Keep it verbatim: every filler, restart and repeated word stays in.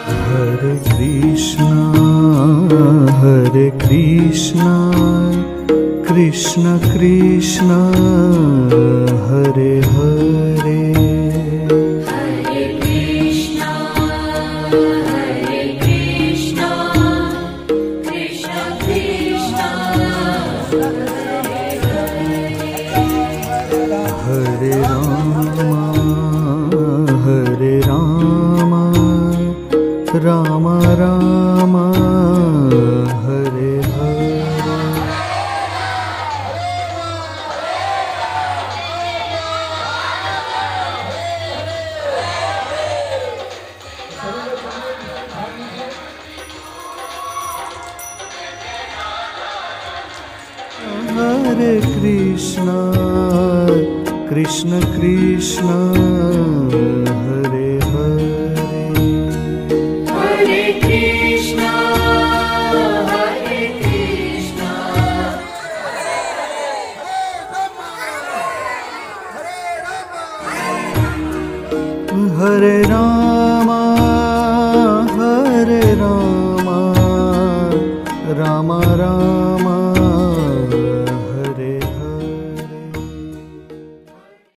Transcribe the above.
Hare Krishna, Hare Krishna, Krishna Krishna, Hare Hare. Hare Krishna, Hare Krishna, Krishna Krishna, Hare Hare. Hare Rama, Hare Rama, Rama Rama, Hare Hare. Hare Krishna, Krishna Krishna, Hare Hare. Hare Krishna, Hare Krishna, Hare Rama, Hare Rama, Rama Rama,